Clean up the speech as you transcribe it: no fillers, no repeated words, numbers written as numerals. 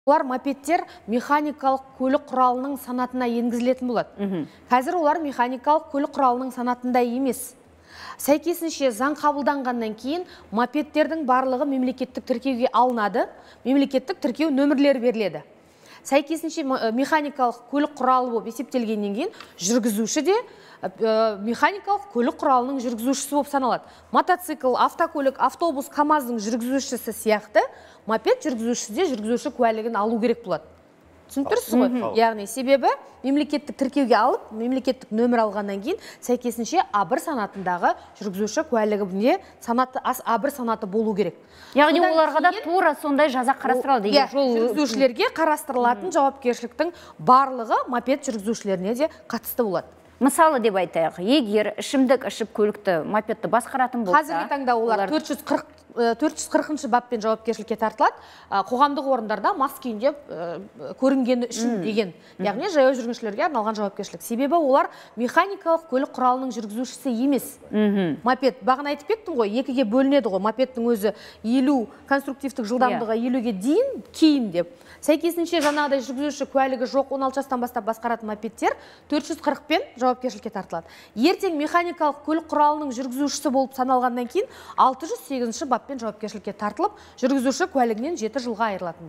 Олар мопедтер механикалық көлік құралының санатына енгізілетін болады. Қазір олар механикалық көлік құралының санатында емес. Сәйкесінше заң қабылданғаннан кейін мопедтердің барлығы мемлекеттік тіркеуге алынады, мемлекеттік тіркеу нөмірлері беріледі. Сәйкесінше механикалық көлік құралы болып есептелгеннен кейін жүргізуші де механикалық көлік құралының жүргізушісі болып саналады. Мотоцикл, автокөлік, автобус, КАМАЗдың жүргізушісі сияқты мопед жүргізушісі де жүргізуші куәлігін алу керек болады. Түсініктірсіз ғой? Яғни себебі мемлекеттік тіркеуге алып, мемлекеттік нөмір алғаннан кейін сәйкесінше А1 санатындағы жүргізуші куәлігінде А1 санаты болу керек. Яғни оларға да тура сондай жаза қарастырылады. Жүргізушілерге қарастырылатын жауапкершіліктің барлығы мопед жүргізушілеріне де қатысты болады. Мысалы деп айтайық, егер ішімдік ішіп көлікті, мопедті басқаратын болса, қазіргі таңда олар 440 баппен жауапкершілікке тартылады. Қоғамдық орындарда мас күйінде көрінгені үшін деген, яғни жаяу жүргіншілерге арналған жауапкершілік. Себебі олар механикалық көлік құралының жүргізушісі емес. Мопед, бағана айтып кеттім ғой, екіге бөлінеді ғой. Мопедтің өзі 50 конструктивтік жылдамдығы 50-ге дейін кейін деп. Сәйкесінше жаңағыдай жүргізуші куәлігі жоқ 16 жастан бастап басқаратын мопедтер 440 пен жауапкершілікке тартылады. Ертең механикалық көлік құралының жүргізушісі болып саналғаннан кейін 608 баппен жауапкершілікке тартылып, жүргізуші куәлігінен 7 жылға айырылатын.